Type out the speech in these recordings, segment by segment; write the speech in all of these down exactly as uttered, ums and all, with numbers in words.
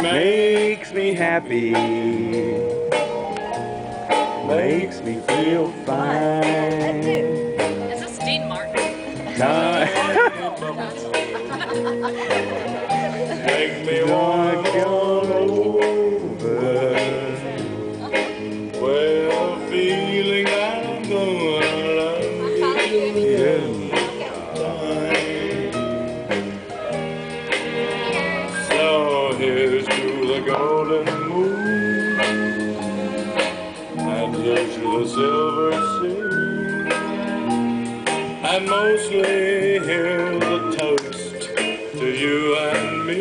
makes me happy, makes me feel fine. Is this Dean Martin? Make me wanna go over. Well, feeling I'm gonna love you. Yeah. So here's to the golden moon, and here's to the silver sea, and mostly here's a toast to you and me.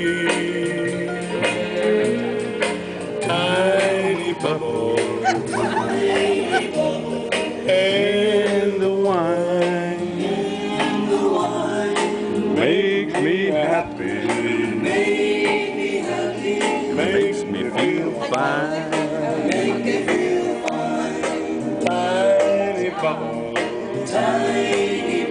Tiny bubbles and the wine makes me happy, makes me feel fine. Tiny bubbles, tiny